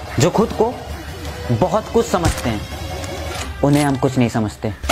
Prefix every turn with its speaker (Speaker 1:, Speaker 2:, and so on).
Speaker 1: जो खुद को बहुत कुछ समझते हैं, उन्हें हम कुछ नहीं समझते।